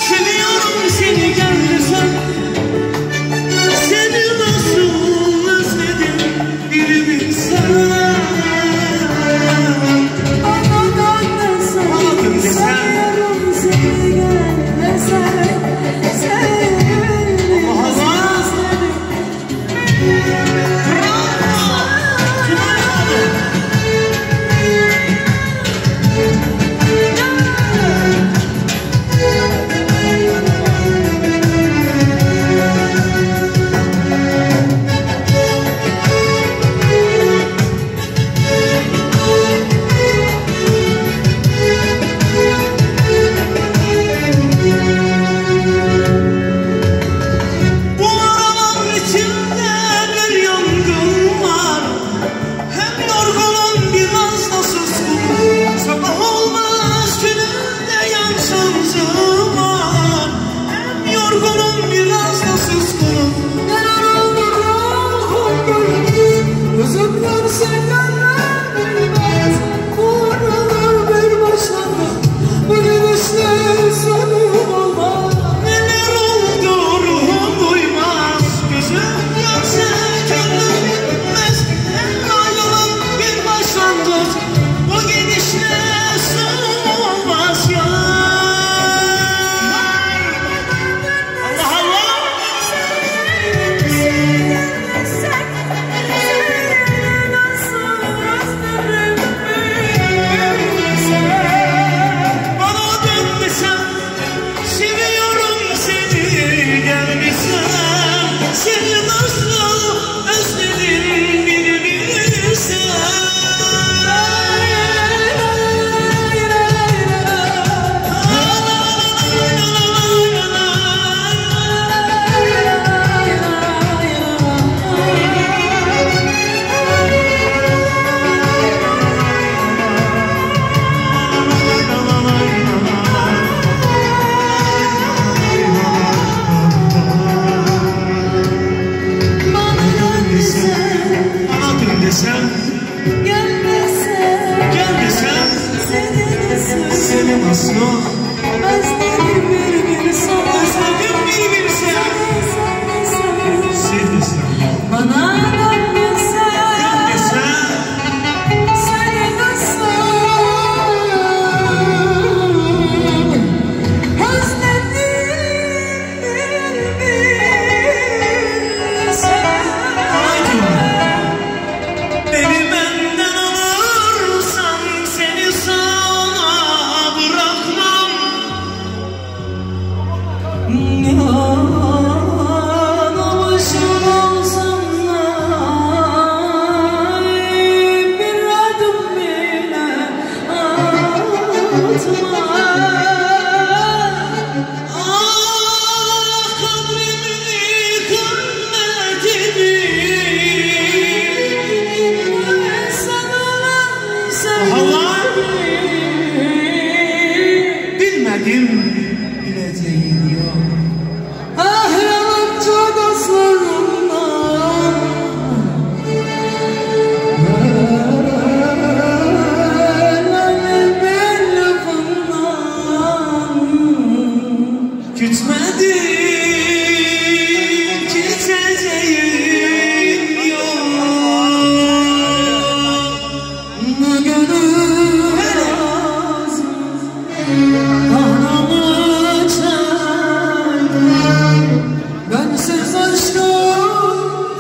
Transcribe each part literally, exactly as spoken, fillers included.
Seviyorum seni gelmesen, seni nasıl özledim bir bilsen. Anladan desem, Anladın desem. seviyorum seni gelmesen, seni nasıl özledim bir gözümler senden bilmez, vurulur bir başına, bu gidişle sonum olmaz. Neler oldu ruhum duymaz, gözüm görse gönlüm bilmez. Ayrılık bir başlangıç, bu gidişle sonum olmaz ya. Allah Allah. Seni nasıl özledim bir bilsen. Desem, Gelmesen, gelmesen, seni nasıl seni nasıl özledim bir bilsen. özledim bir bilsen. Sen de sen. Bana dönmesen, Dönmesen, seni nasıl özledim bir bilsen. beni benden alırsan seni sana bırakmam. Yanılmışım olsam da bir adım bile atma. Ah kalbimi kalbimi. Bilmedim, bileceğim yok. Ah yalancı dostlarımdan, bir lafından Küçmedim, küçeceğim yok. ne gönül lazım, kahraman çay. Bensiz aşkım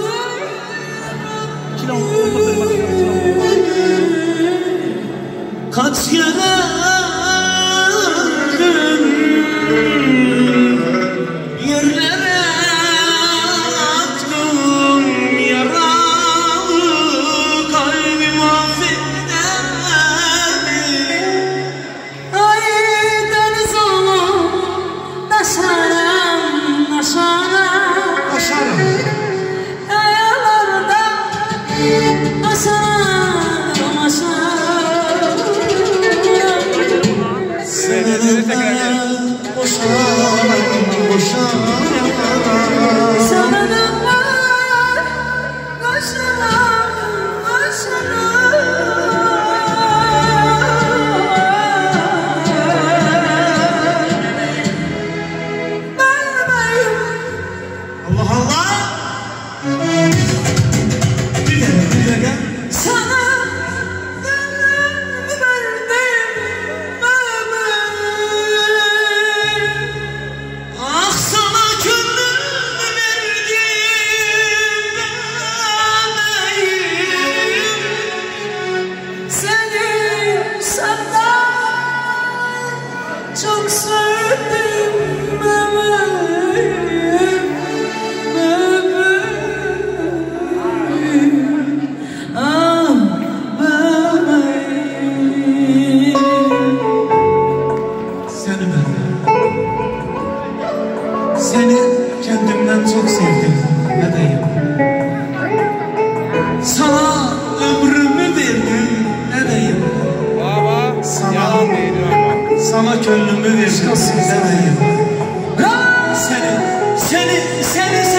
Kaç kere öldüm, yerlere attım yaralı kalbim affeder. ay deniz olup taşarım, taşarım. Aşarım. Kayalarda aşarım, aşarım. Seneleri tekrar boşanım, boşanım. Sana dönmem, koşarım, koşarım. Seni kendimden çok sevdim bebeğim. Sana ömrümü verdim bebeğim. Baba, Sana, sana könlümü verdim bebeğim. Seni, Seni, seni, seni